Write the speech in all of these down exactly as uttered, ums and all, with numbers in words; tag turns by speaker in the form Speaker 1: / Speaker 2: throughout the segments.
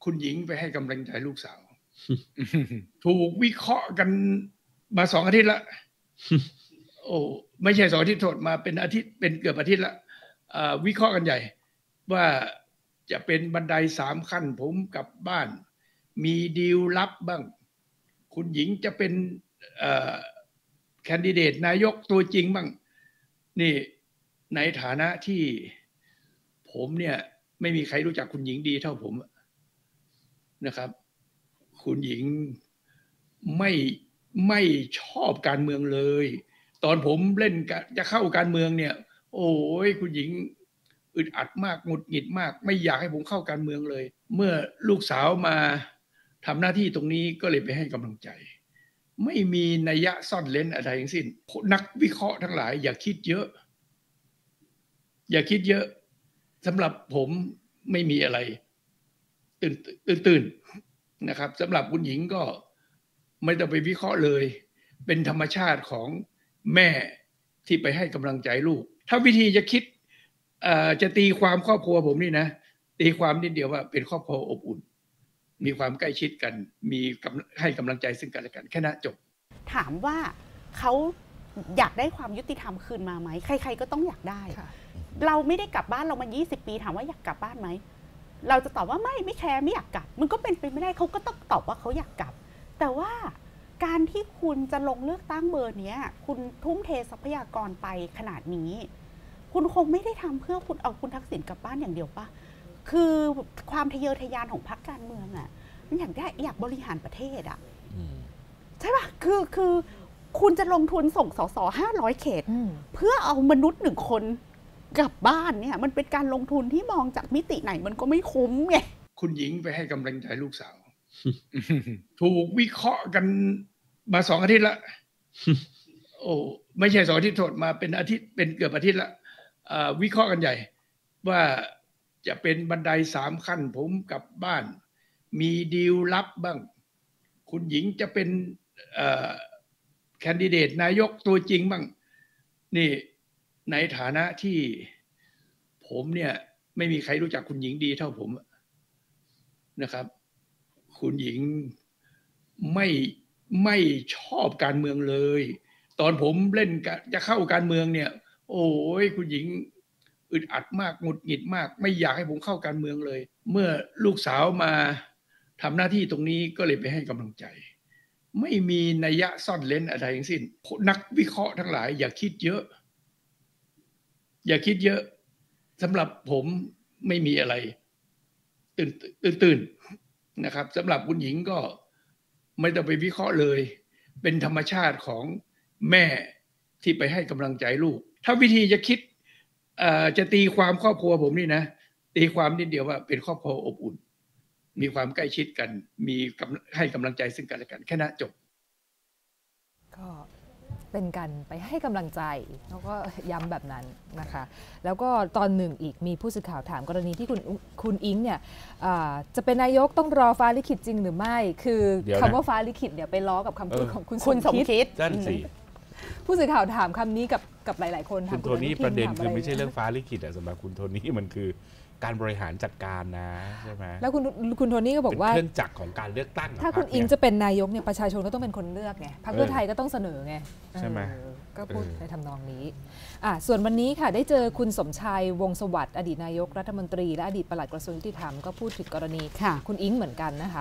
Speaker 1: คุณหญิงไปให้กำลังใจลูกสาว ถูกวิเคราะห์กันมาสองอาทิตย์ละ โอ้ไม่ใช่สองอาทิตย์โทษมาเป็นอาทิตย์เป็นเกือบอาทิตย์ละวิเคราะห์กันใหญ่ว่าจะเป็นบันไดสามขั้นผมกลับบ้านมีดีลลับบ้างคุณหญิงจะเป็นแคนดิเดตนายกตัวจริงบ้างนี่ในฐานะที่ผมเนี่ยไม่มีใครรู้จักคุณหญิงดีเท่าผมนะครับคุณหญิงไม่ไม่ชอบการเมืองเลยตอนผมเล่นจะเข้าการเมืองเนี่ยโอ้ยคุณหญิงอึดอัดมากหงุดหงิดมากไม่อยากให้ผมเข้าการเมืองเลยเมื่อลูกสาวมาทำหน้าที่ตรงนี้ก็เลยไปให้กำลังใจไม่มีนัยยะซ่อนเร้นอะไรทั้งสิ้นนักวิเคราะห์ทั้งหลายอย่าคิดเยอะอย่าคิดเยอะสำหรับผมไม่มีอะไรตื่นตื่นตื่นนะครับสำหรับคุณหญิงก็ไม่ต้องไปวิเคราะห์เลยเป็นธรรมชาติของแม่ที่ไปให้กำลังใจลูกถ้าวิธีจะคิดจะตีความครอบครัวผมนี่นะตีความนิดเดียวว่าเป็นครอบครัวอบอุ่นมีความใกล้ชิดกันมีให้กำลังใจซึ่งกันและกันแค่นั้นจบ
Speaker 2: ถามว่าเขาอยากได้ความยุติธรรมคืนมาไหมใครๆก็ต้องอยากได้เราไม่ได้กลับบ้านเรามายี่สิบปีถามว่าอยากกลับบ้านไหมเราจะตอบว่าไม่ไม่แคร์ไม่อยากกลับมันก็เป็นไปไม่ได้เขาก็ต้องตอบว่าเขาอยากกลับแต่ว่าการที่คุณจะลงเลือกตั้งเบอร์นี้คุณทุ่มเททรัพยากรไปขนาดนี้คุณคงไม่ได้ทำเพื่อคุณเอาคุณทักษิณกลับบ้านอย่างเดียวป่ะคือความทะเยอทะยานของพรรคการเมืองอ่ะมันอยากได้อยากบริหารประเทศอ่ะใช่ป่ะคือคือคุณจะลงทุนส่งสสห้าร้อยเขตเพื่อเอามนุษย์หนึ่งคนกลับบ้านเนี่ยมันเป็นการลงทุนที่มองจากมิติไหนมันก็ไม่คุ้มไง
Speaker 1: คุณหญิงไปให้กำลังใจลูกสาว ถูกวิเคราะห์กันมาสองอาทิตย์ละ โอ้ไม่ใช่สองอาทิตย์โทษมาเป็นอาทิตย์เป็นเกือบอาทิตย์ละวิเคราะห์กันใหญ่ว่าจะเป็นบันไดสามขั้นผมกลับบ้านมีดีลลับบ้างคุณหญิงจะเป็นแคนดิเดตนายกตัวจริงบ้างนี่ในฐานะที่ผมเนี่ยไม่มีใครรู้จักคุณหญิงดีเท่าผมนะครับคุณหญิงไม่ไม่ชอบการเมืองเลยตอนผมเล่นจะเข้าการเมืองเนี่ยโอ้ยคุณหญิงอึดอัดมากหงุดหงิดมากไม่อยากให้ผมเข้าการเมืองเลยเมื่อลูกสาวมาทำหน้าที่ตรงนี้ก็เลยไปให้กำลังใจไม่มีนัยยะซ่อนเร้นอะไรทั้งสิ้นนักวิเคราะห์ทั้งหลายอย่าคิดเยอะอย่าคิดเยอะสำหรับผมไม่มีอะไรตื่นตื่นตื่นนะครับสำหรับคุณหญิงก็ไม่ต้องไปวิเคราะห์เลยเป็นธรรมชาติของแม่ที่ไปให้กำลังใจลูกถ้าวิธีจะคิดจะตีความครอบครัวผมนี่นะตีความนิดเดียวว่าเป็นครอบครัวอบอุ่นมีความใกล้ชิดกันมีให้กำลังใจซึ่งกันและกันแค่นั้นจบ
Speaker 3: ก็เป็นกันไปให้กำลังใจแล้วก็ย้ำแบบนั้นนะคะแล้วก็ตอนหนึ่งอีกมีผู้สื่อข่าวถามกรณีที่คุณคุณอิงเนี่ยจะเป็นนายกต้องรอฟ้าลิขิตจริงหรือไม่คือคำว่าฟ้าลิขิตเนี่ยไปล้อกับคำพูดของคุณสมคิด
Speaker 4: นั่นสิ
Speaker 3: ผู้สื่อข่าวถามคำนี้กับกับหลายๆคน
Speaker 4: คุณโทนี่ประเด็นคือไม่ใช่เรื่องฟ้าลิขิตสำหรับคุณโทนี่มันคือการบริหารจัดการนะใช่ไหม
Speaker 3: แล้วคุณคุณโทนี่ก็บอกว่า
Speaker 4: เครื่องจักรของการเลือกตั้ง
Speaker 3: ถ้าคุณอิงจะเป็นนายกเนี่ยประชาชนก็ต้องเป็นคนเลือกไงพรรคเพื่อไทยก็ต้องเสนอไง
Speaker 4: ใช่ไหม
Speaker 3: ก็พูดในทำนองนี้อ่ะส่วนวันนี้ค่ะได้เจอคุณสมชัยวงศ์สวัสดิ์อดีตนายกรัฐมนตรีและอดีตปลัดกระทรวงยุติธรรมก็พูดถึงกรณีคุณอิงเหมือนกันนะคะ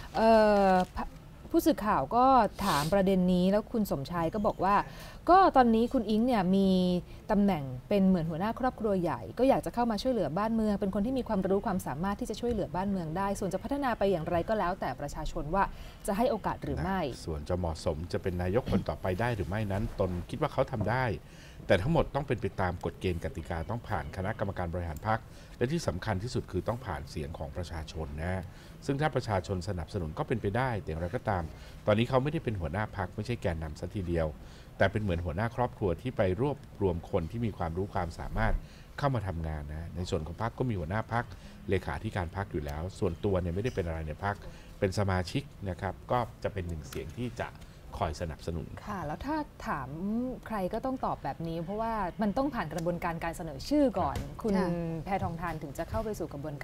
Speaker 3: ผู้สื่อข่าวก็ถามประเด็นนี้แล้วคุณสมชัยก็บอกว่าก็ตอนนี้คุณอิงเนี่ยมีตำแหน่งเป็นเหมือนหัวหน้าครอบครัวใหญ่ก็อยากจะเข้ามาช่วยเหลือบ้านเมืองเป็นคนที่มีความรู้ความสามารถที่จะช่วยเหลือบ้านเมืองได้ส่วนจะพัฒนาไปอย่างไรก็แล้วแต่ประชาชนว่าจะให้โอกาสหรือไม่
Speaker 4: ส่วนจะเหมาะสมจะเป็นนายกคนต่อไปได้หรือไม่นั้นตนคิดว่าเขาทำได้แต่ทั้งหมดต้องเป็นไปตามกฎเกณฑ์กติกาต้องผ่านคณะกรรมการบริหารพรรคและที่สำคัญที่สุดคือต้องผ่านเสียงของประชาชนนะซึ่งถ้าประชาชนสนับสนุนก็เป็นไปได้แต่อย่างไรก็ตามตอนนี้เขาไม่ได้เป็นหัวหน้าพรรคไม่ใช่แกนนำซะทีเดียวแต่เป็นเหมือนหัวหน้าครอบครัวที่ไปรวบรวมคนที่มีความรู้ความสามารถเข้ามาทำงานนะในส่วนของพรรคก็มีหัวหน้าพรรคเลขาธิการพรรคอยู่แล้วส่วนตัวเนี่ยไม่ได้เป็นอะไรในพรรคเป็นสมาชิกนะครับก็จะเป็นหนึ่งเสียงที่จะคอยสนับสนุน
Speaker 3: ค่ะแล้วถ้าถามใครก็ต้องตอบแบบนี้เพราะว่ามันต้องผ่านกระบวนการการเสนอชื่อก่อนคุณแพทองธารถึงจะเข้าไปสู่กระบวนการ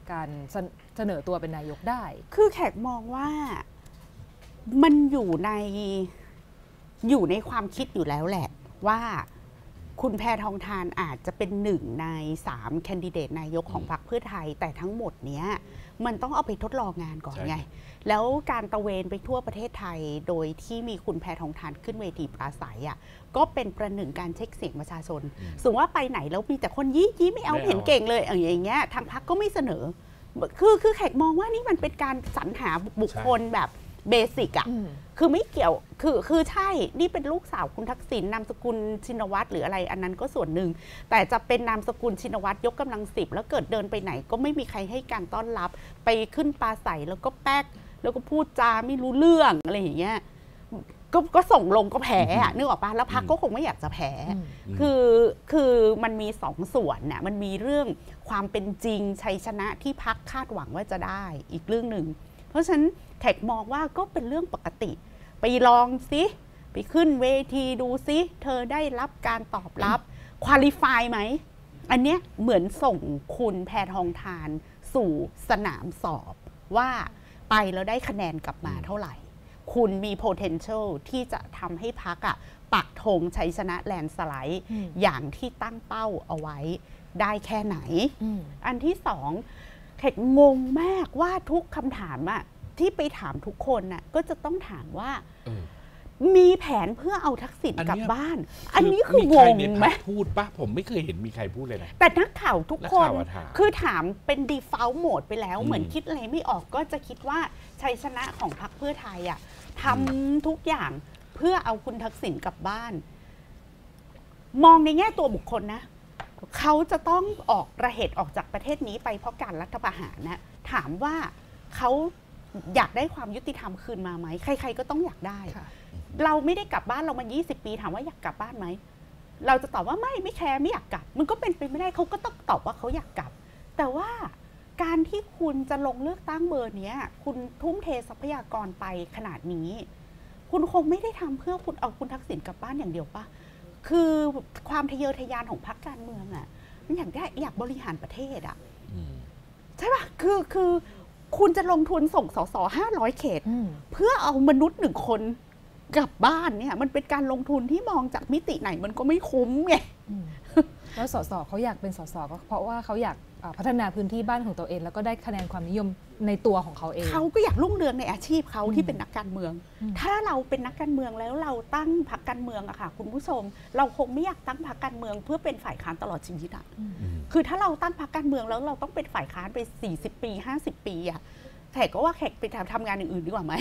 Speaker 3: การเสนอตัวเป็นนายกได้
Speaker 2: คือแขกมองว่ามันอยู่ในอยู่ในความคิดอยู่แล้วแหละว่าคุณแพทองธารอาจจะเป็นหนึ่งในสามแคนดิเดตนายกของพรรคเพื่อไทยแต่ทั้งหมดเนี้ยมันต้องเอาไปทดลองงานก่อนไงแล้วการตระเวนไปทั่วประเทศไทยโดยที่มีคุณแพทองธารขึ้นเวทีปราศัยอ่ะก็เป็นประหนึ่งการเช็คเสียงประชาชนสมมติว่าไปไหนแล้วมีแต่คนยี่ยี่ไม่เอาเห็นเก่งเลยอย่างเงี้ยทางพรรคก็ไม่เสนอคือคือแขกมองว่านี่มันเป็นการสรรหาบุคคลแบบเบสิกอ่ะคือไม่เกี่ยวคือคือใช่นี่เป็นลูกสาวคุณทักษิณนามสกุลชินวัตรหรืออะไรอันนั้นก็ส่วนหนึ่งแต่จะเป็นนามสกุลชินวัตรยกกำลังสิบแล้วเกิดเดินไปไหนก็ไม่มีใครให้การต้อนรับไปขึ้นปราศัยแล้วก็แป๊กแล้วก็พูดจาไม่รู้เรื่องอะไรอย่างเงี้ยก็ก็ส่งลงก็แพ้อะนึกออกปะแล้วพรรคก็คงไม่อยากจะแพ้คือคือมันมีสองส่วนน่ะมันมีเรื่องความเป็นจริงชัยชนะที่พรรคคาดหวังว่าจะได้อีกเรื่องหนึ่งเพราะฉะนั้นแขกมองว่าก็เป็นเรื่องปกติไปลองซิไปขึ้นเวทีดูซิเธอได้รับการตอบรับควอลิฟายไหมอันเนี้ยเหมือนส่งคุณแพทองธารสู่สนามสอบว่าไปแล้วได้คะแนนกลับมาเท่าไหร่คุณมี potential ที่จะทำให้พรรคอะปักธงชัยชนะแลนสไลด์อย่างที่ตั้งเป้าเอาไว้ได้แค่ไหนอันที่สองแขกงงมากว่าทุกคำถามอะที่ไปถามทุกคนน่ะก็จะต้องถามว่ามีแผนเพื่อเอาทักษิณกลับบ้านอันนี้คืองงไหม
Speaker 4: พูดปะผมไม่เคยเห็นมีใครพูดเลยนะ
Speaker 2: แต่นักข่าวทุกคนคือถามเป็น default mode ไปแล้วเหมือนคิดอะไรไม่ออกก็จะคิดว่าชัยชนะของพรรคเพื่อไทยอ่ะทำทุกอย่างเพื่อเอาคุณทักษิณกลับบ้านมองในแง่ตัวบุคคลนะเขาจะต้องออกระเหตุออกจากประเทศนี้ไปเพราะการรัฐประหารนะถามว่าเขาอยากได้ความยุติธรรมคืนมาไหมใครๆก็ต้องอยากได้เราไม่ได้กลับบ้านเรามายี่สิบปีถามว่าอยากกลับบ้านไหมเราจะตอบว่าไม่ไม่แคร์ไม่อยากกลับมันก็เป็นไปไม่ได้เขาก็ต้องตอบว่าเขาอยากกลับแต่ว่าการที่คุณจะลงเลือกตั้งเบอร์นี้คุณทุ่มเททรัพยากรไปขนาดนี้คุณคงไม่ได้ทำเพื่อคุณเอาคุณทักษิณกลับบ้านอย่างเดียวป่ะคือความทะเยอทะยานของพรรคการเมืองอ่ะมันอยากได้อยากบริหารประเทศอ่ะใช่ป่ะคือคือคุณจะลงทุนส่งสสห้าร้อยเขตเพื่อเอามนุษย์หนึ่งคนกลับบ้านเนี่ยมันเป็นการลงทุนที่มองจากมิติไหนมันก็ไม่คุ้มไง
Speaker 3: แล้วสสเขาอยากเป็นสสก็เพราะว่าเขาอยากพัฒนาพื้นที่บ้านของตัวเองแล้วก็ได้คะแนนความนิยมในตัวของเขาเอง
Speaker 2: เขาก็อยากรุ่งเรืองในอาชีพเขาที่เป็นนักการเมืองถ้าเราเป็นนักการเมืองแล้วเราตั้งพรรคการเมืองอะค่ะคุณผู้ชมเราคงไม่อยากตั้งพรรคการเมืองเพื่อเป็นฝ่ายค้านตลอดชีวิตอะคือถ้าเราตั้งพรรคการเมืองแล้วเราต้องเป็นฝ่ายค้านไปสี่สิบปีห้าสิบปีอะแขกก็ว่าแขกไปทำงานอื่นๆดีกว่าไหม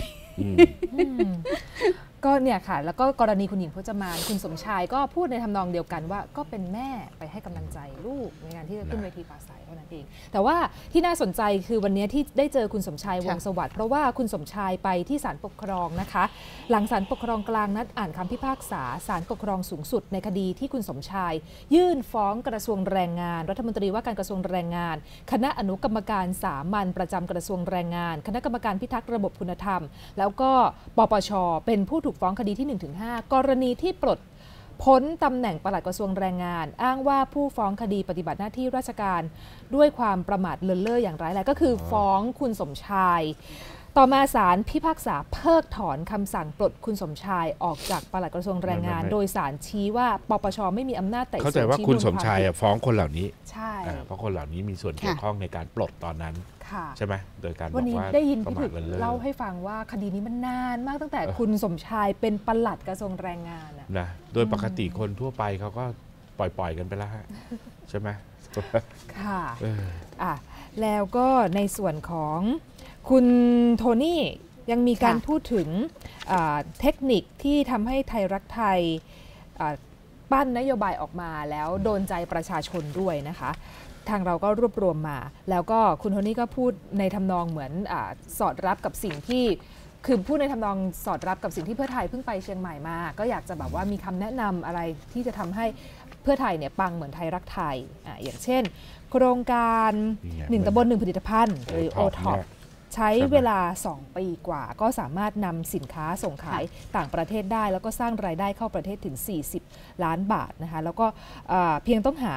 Speaker 3: ก็เนี่ยค่ะแล้วก็กรณีคุณหญิงพจมานคุณสมชายก็พูดในทำนองเดียวกันว่าก็เป็นแม่ไปให้กำลังใจลูกในงานที่จะขึ้นเวทีปราศัยเท่านั้นเองแต่ว่าที่น่าสนใจคือวันนี้ที่ได้เจอคุณสมชายวงศ์สวัสดิ์เพราะว่าคุณสมชายไปที่ศาลปกครองนะคะหลังศาลปกครองกลางนัดอ่านคำพิพากษาศาลปกครองสูงสุดในคดีที่คุณสมชายยื่นฟ้องกระทรวงแรงงานรัฐมนตรีว่าการกระทรวงแรงงานคณะอนุกรรมการสามัญประจำกระทรวงแรงงานคณะกรรมการพิทักษ์ระบบคุณธรรมแล้วก็ปปช.เป็นผู้ถูกฟ้องคดีที่ หนึ่งถึงห้า กรณีที่ปลดพ้นตำแหน่งปลัดกระทรวงแรงงานอ้างว่าผู้ฟ้องคดีปฏิบัติหน้าที่ราชการด้วยความประมาทเลินเล่ออย่างร้ายแรงก็คือฟ้องคุณสมชายต่อมาศาลพิพากษาเพิกถอนคำสั่งปลดคุณสมชายออกจากปลัดกระทรวงแรงงานโดยศาลชี้ว่าปปช.ไม่มีอำนาจไต่สวน
Speaker 4: เข้าใจว่าคุณสมชายฟ้องคนเหล่านี้
Speaker 3: ใช่
Speaker 4: เพราะคนเหล่านี้มีส่วนเกี่ยวข้องในการปลดตอนนั้นใช่ไหมโดยการบอกว่าวันนี้
Speaker 3: ได้ยินพี่ถึกเล่าให้ฟังว่าคดีนี้มันนานมากตั้งแต่คุณสมชายเป็นปลัดกระทรวงแรงงาน
Speaker 4: นะโดยปกติคนทั่วไปเขาก็ปล่อยๆกันไปแล้วใช่ไหม
Speaker 3: ค่ะอ่ะแล้วก็ในส่วนของคุณโทนี่ยังมีการพูดถึงเทคนิคที่ทำให้ไทยรักไทยปั้นนโยบายออกมาแล้วโดนใจประชาชนด้วยนะคะทางเราก็รวบรวมมาแล้วก็คุณโทนี่ก็พูดในทำนองเหมือนอาสอดรับกับสิ่งที่คือพูดในทำนองสอดรับกับสิ่งที่เพื่อไทยเพิ่งไปเชียงใหม่มาก็อยากจะแบบว่ามีคำแนะนำอะไรที่จะทำให้เพื่อไทยเนี่ยปังเหมือนไทยรักไทย อ, อย่างเช่นโครงการหนึ่งตำบลหนึ่งผลิตภัณฑ์หรือ โอ ท็อป ใช้เวลาสองปีกว่าก็สามารถนำสินค้าส่งขายต่างประเทศได้แล้วก็สร้างรายได้เข้าประเทศถึงสี่สิบล้านบาทนะคะแล้วก็เพียงต้องหา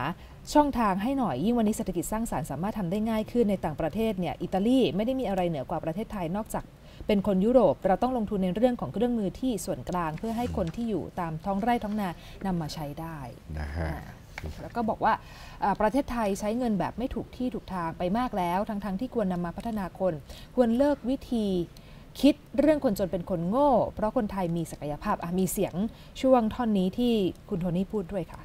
Speaker 3: ช่องทางให้หน่อยยิ่งวันนี้เศรษฐกิจสร้างสรรค์สามารถทำได้ง่ายขึ้นในต่างประเทศเนี่ยอิตาลีไม่ได้มีอะไรเหนือกว่าประเทศไทยนอกจากเป็นคนยุโรปเราต้องลงทุนในเรื่องของเครื่องมือที่ส่วนกลางเพื่อให้คนที่อยู่ตามท้องไร่ท้องนานำมาใช้ได้
Speaker 4: นะฮะ
Speaker 3: แล้วก็บอกว่าประเทศไทยใช้เงินแบบไม่ถูกที่ถูกทางไปมากแล้วทั้งๆที่ควรนำมาพัฒนาคนควรเลิกวิธีคิดเรื่องคนจนเป็นคนโง่เพราะคนไทยมีศักยภาพมีเสียงช่วงท่อนนี้ที่คุณโทนี่พูดด้วยค่ะ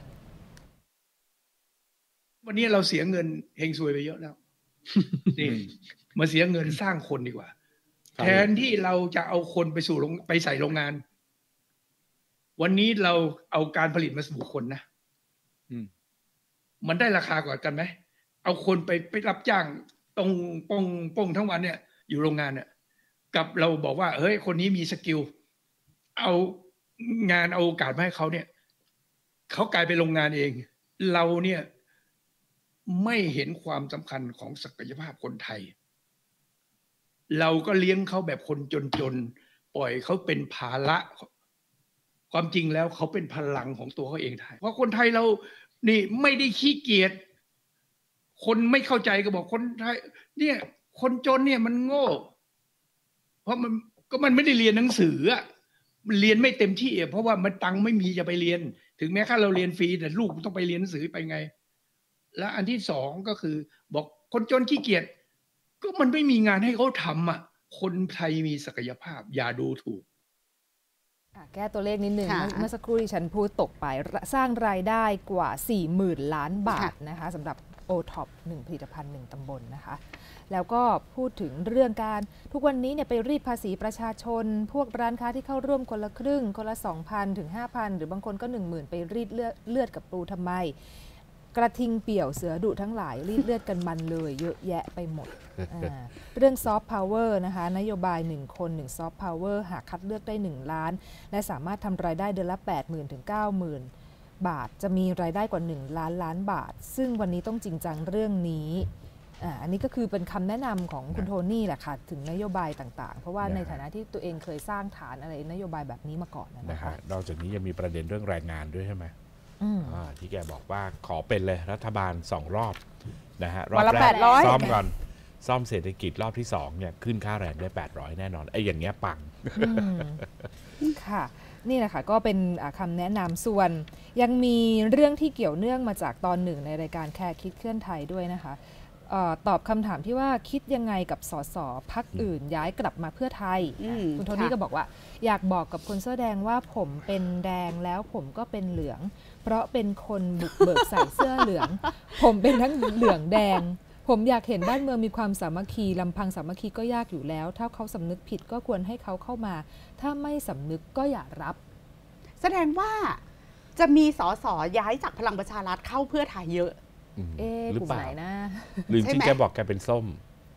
Speaker 1: วันนี้เราเสียเงินเฮงซวยไปเยอะแล้วนี่มาเสียเงินสร้างคนดีกว่าแทนที่เราจะเอาคนไปสู่ไปใส่โรงงานวันนี้เราเอาการผลิตมาสู่คนนะมันได้ราคากว่ากันไหมเอาคนไปไปรับจ้างตรงปงปงทั้งวันเนี่ยอยู่โรงงานเนี่ยกับเราบอกว่าเฮ้ยคนนี้มีสกิลเอางานเอาโอกาสมาให้เขาเนี่ยเขากลายเป็นโรงงานเองเราเนี่ยไม่เห็นความสำคัญของศักยภาพคนไทยเราก็เลี้ยงเขาแบบคนจนๆปล่อยเขาเป็นภาระความจริงแล้วเขาเป็นพลังของตัวเขาเองไทยเพราะคนไทยเรานี่ไม่ได้ขี้เกียจคนไม่เข้าใจก็บอกคนไทยเนี่ยคนจนเนี่ยมันโง่เพราะมันก็มันไม่ได้เรียนหนังสืออ่ะมันเรียนไม่เต็มที่เพราะว่ามันตังค์ไม่มีจะไปเรียนถึงแม้ค่าเราเรียนฟรีแต่ลูกต้องไปเรียนหนังสือไปไงและอันที่สองก็คือบอกคนจนขี้เกียจก็มันไม่มีงานให้เขาทำอ่ะคนไทยมีศักยภาพอย่าดูถูก
Speaker 3: แก้ตัวเลขนิดนึงเมื่อสักครู่ที่ฉันพูดตกไปสร้างรายได้กว่า สี่หมื่น ล้านบาทนะคะสำหรับ โอ ท็อป หนึ่งผลิตภัณฑ์หนึ่งตำบลนะคะแล้วก็พูดถึงเรื่องการทุกวันนี้เนี่ยไปรีดภาษีประชาชนพวกร้านค้าที่เข้าร่วมคนละครึ่งคนละ สองพัน ถึง ห้าพัน หรือบางคนก็ หนึ่งหมื่น ไปรีดเลือดเลือดกับปูทำไมกระทิงเปี่ยวเสือดุทั้งหลายรีดเลือดกันมันเลยเยอะแยะไปหมด เรื่องซอฟต์พาวเวอร์นะคะนโยบายหนึ่งคนหนึ่งซอฟต์พาวเวอร์หากคัดเลือกได้หนึ่งล้านและสามารถทำรายได้เดือนละ แปดหมื่น ถึง เก้าหมื่น บาทจะมีรายได้กว่าหนึ่งล้านล้านบาทซึ่งวันนี้ต้องจริงจังเรื่องนี้อ่าอันนี้ก็คือเป็นคำแนะนำของคุณโทนี่แหละค่ะถึงนโยบายต่างๆเพราะว่าในฐานะที่ตัวเองเคยสร้างฐานอะไรนโยบายแบบนี้มาก่อนนะคะ
Speaker 4: นอกจากนี้ยังมีประเด็นเรื่องแรงงานด้วยใช่ไหมที่แกบอกว่าขอเป็นเลยรัฐบาลสองรอบนะฮะรอบแรกซ่อมก่อนซ่อมเศรษฐกิจรอบที่สองเนี่ยขึ้นค่าแรงได้แปดร้อยแน่นอนไอ้อย่างเงี้ยปัง
Speaker 3: ค่ะนี่แหละค่ะก็เป็นคำแนะนำส่วนยังมีเรื่องที่เกี่ยวเนื่องมาจากตอนหนึ่งในรายการแค่คิดเคลื่อนไทยด้วยนะคะตอบคำถามที่ว่าคิดยังไงกับสสพรรคอื่นย้ายกลับมาเพื่อไทยคุณโทนี่ก็บอกว่าอยากบอกกับคนเสื้อแดงว่าผมเป็นแดงแล้วผมก็เป็นเหลืองเพราะเป็นคนบุกเบิกใส่เสื้อเหลืองผมเป็นทั้งเหลืองแดงผมอยากเห็นบ้านเมืองมีความสามัคคีลำพังสามัคคีก็ยากอยู่แล้วถ้าเขาสำนึกผิดก็ควรให้เขาเข้ามาถ้าไม่สำนึกก็อย่ารับ
Speaker 2: แสดงว่าจะมีสสย้ายจากพลังประชารัฐเข้าเพื่อไทยเยอะ
Speaker 3: เอ๊ะกลุ่มไหนนะ
Speaker 4: หรือจริงแกบอกแกเป็นส้ม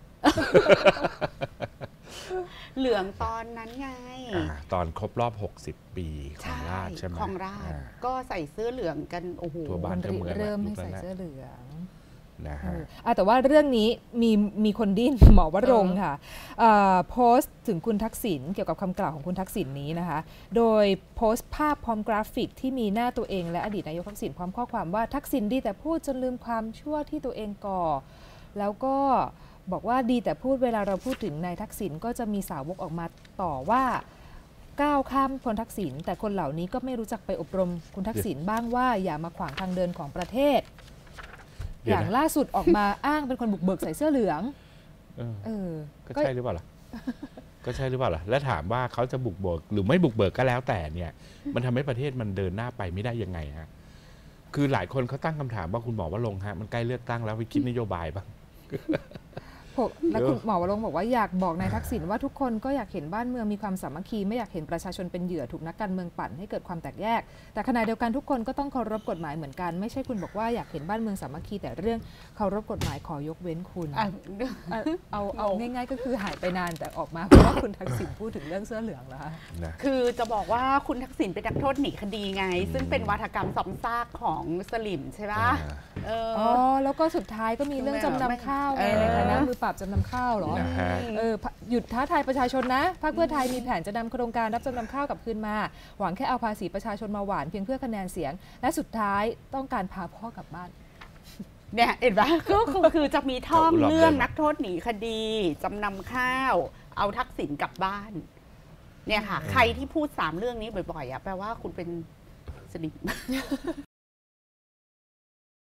Speaker 2: เหลืองตอนนั้นไง
Speaker 4: ตอนครบรอบหกสิบปีของราชใช่ไหม
Speaker 2: ของราชก็ใส่เสื้อเหลืองกันโอ้โห
Speaker 4: ทั่วบ้านทั่วเมือง
Speaker 3: เริ่มให้ใส่เสื้อเหลือง
Speaker 4: นะฮะ
Speaker 3: แต่ว่าเรื่องนี้มีมีคนดิ้นหมอวรงค์ค่ะโพสต์ถึงคุณทักษิณเกี่ยวกับคำกล่าวของคุณทักษิณนี้นะคะโดยโพสต์ภาพพร้อมกราฟิกที่มีหน้าตัวเองและอดีตนายกทักษิณพร้อมข้อความว่าทักษิณดีแต่พูดจนลืมความชั่วที่ตัวเองก่อแล้วก็บอกว่าดีแต่พูดเวลาเราพูดถึงนายทักษิณก็จะมีสาวกออกมาต่อว่าก้าวข้ามคนทักษิณแต่คนเหล่านี้ก็ไม่รู้จักไปอบรมคุณทักษิณบ้างว่าอย่ามาขวางทางเดินของประเทศอย่างล่าสุดออกมาอ้างเป็นคนบุกเบิกใส่เสื้อเหลือง
Speaker 4: เออก็ใช่หรือเปล่าล่ะก็ใช่หรือเปล่าล่ะและถามว่าเขาจะบุกเบิกหรือไม่บุกเบิกก็แล้วแต่เนี่ยมันทำให้ประเทศมันเดินหน้าไปไม่ได้ยังไงฮะคือหลายคนเขาตั้งคำถามว่าคุณหมอวรงค์ฮะมันใกล้เลือกตั้งแล้วไปคิดนโยบายบ้าง
Speaker 3: และคุณหมอวรงค์บอกว่าอยากบอกนายทักษิณว่าทุกคนก็อยากเห็นบ้านเมืองมีความสามัคคีไม่อยากเห็นประชาชนเป็นเหยื่อถูกนักการเมืองปั่นให้เกิดความแตกแยกแต่ขณะเดียวกันทุกคนก็ต้องเคารพกฎหมายเหมือนกันไม่ใช่คุณบอกว่าอยากเห็นบ้านเมืองสามัคคีแต่เรื่องเคารพกฎหมายขอยกเว้นคุณเอาเอาง่ายๆก็คือหายไปนานแต่ออกมาเพราะว่าคุณทักษิณพูดถึงเรื่องเสื้อเหลืองแล้ว
Speaker 2: คือจะบอกว่าคุณทักษิณเป็นนักโทษหนีคดีไงซึ่งเป็นวาทกรรมซ้ำซากของสลิมใช่ปะ
Speaker 3: อ๋อแล้วก็สุดท้ายก็มีเรื่องจำนำข้าวไงในฐานะมือปราบจำนำข้าวหรอเออหยุดท้าทายประชาชนนะพรรคเพื่อไทยมีแผนจะนำโครงการรับจำนำข้าวกลับคืนมาหวังแค่เอาภาษีประชาชนมาหวานเพียงเพื่อคะแนนเสียงและสุดท้ายต้องการพาพ่อกลับบ้าน
Speaker 2: เนี่ยเห็นไหมก็คือคือจะมีท่อง
Speaker 4: เอาหลอก
Speaker 2: เรื่อง
Speaker 4: เลย
Speaker 2: นักโทษหนีคดีจำนำข้าว เอาทักษิณกลับบ้าน เนี่ยค่ะ ใครที่พูดสามเรื่องนี้บ่อยๆอ่ะแปลว่าคุณเป็นสลิม